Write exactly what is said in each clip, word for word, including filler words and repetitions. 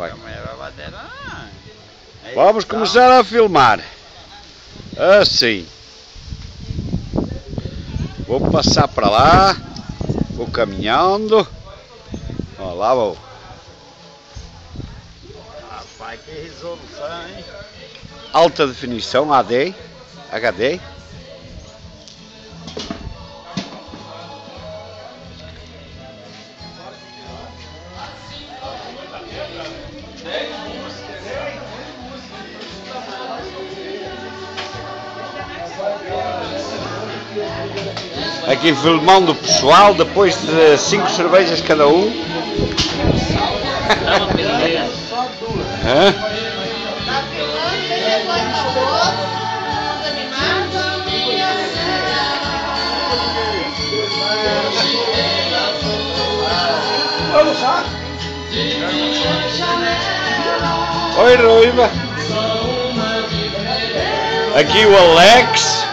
vai. Aí, Vamos então. começar a filmar. Assim. Vou passar para lá. Vou caminhando. Ó, lá vou. Rapaz, que resolução, hein? Alta definição, A D, H D. Aqui filmando o pessoal, depois de cinco cervejas cada um. Hã? Oi, Ruiva. Aqui o Alex.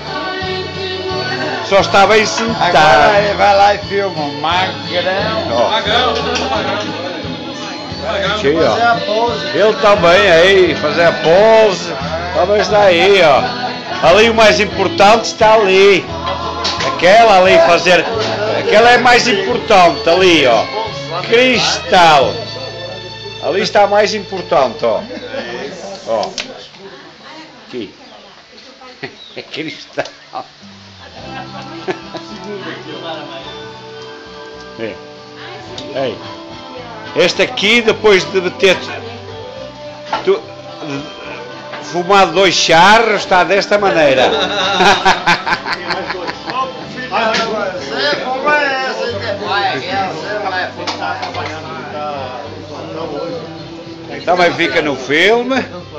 Só está bem sentado. Agora ele vai lá e filma o magrão. Ó. Magrão, magrão. Aqui, Fazer a ó. pose. Ele também aí, fazer a pose. Também está aí, ó. Ali o mais importante está ali. Aquela ali fazer. Aquela é mais importante ali, ó. Cristal. Ali está mais importante, ó. Ó. Aqui. Cristal. É. Ei. Este aqui, depois de ter tu, fumado dois charros, está desta maneira. Também fica no filme.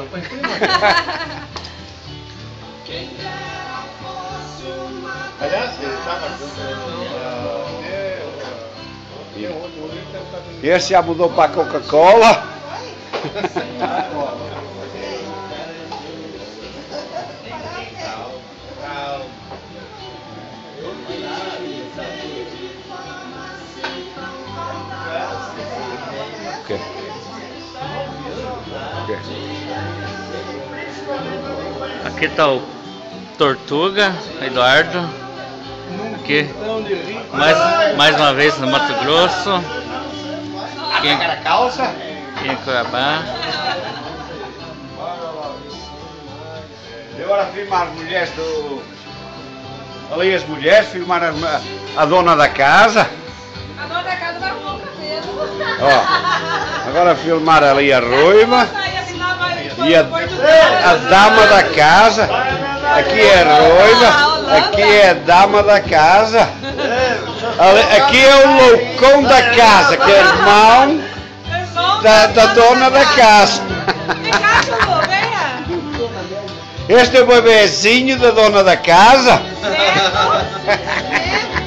Esse já mudou para a Coca-Cola. Okay. Okay. Aqui está o Tortuga, Eduardo. Aqui, mais, mais uma vez no Mato Grosso. Aqui, aqui em Cuiabá. Agora filmar as mulheres do... Ali as mulheres, filmar a, a dona da casa. A dona da casa vai arrumar o cabelo. Ó, agora filmar ali a Ruiva. E a, a a dama da casa. Aqui é a Ruiva. Aqui é a dama da casa. Ali, aqui é o loucão da casa, que é irmão da, da dona da casa. Este é o bebezinho da dona da casa. Certo?